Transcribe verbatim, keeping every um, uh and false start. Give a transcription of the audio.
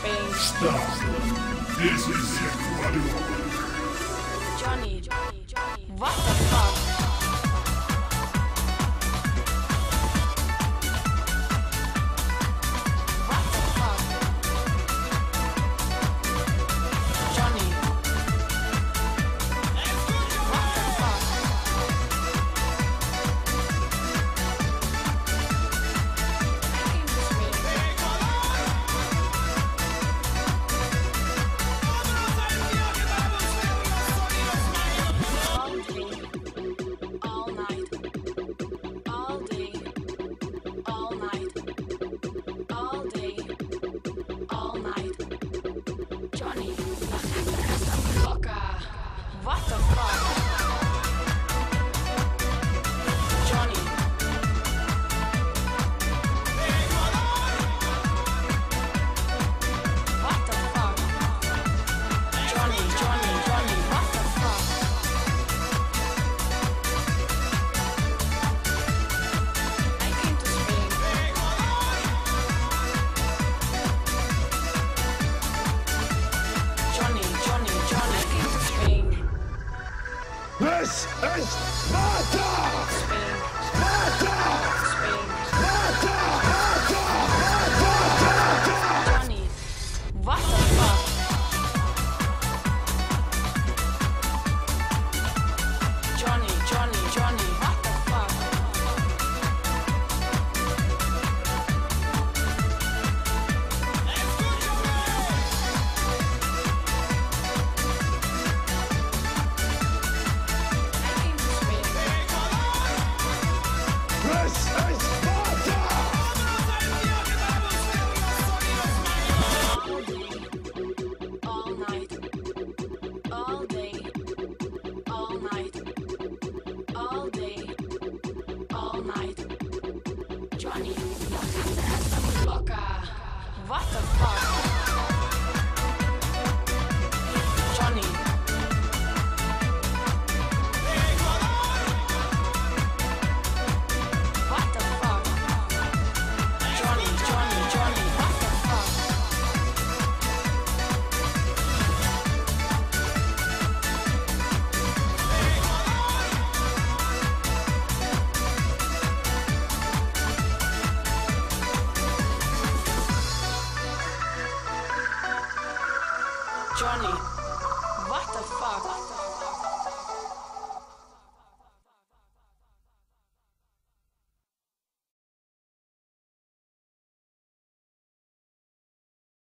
Stop. This is Ecuador. Johnny, Johnny, Johnny, what the fuck? This is Sparta! Sparta! Sparta! Johnny, what the fuck? Johnny, Johnny, Johnny, what the fuck? Johnny, Loca, what the fuck? Johnny, what the fuck? Johnny, Johnny, Johnny, what the fuck? Johnny, what the fuck?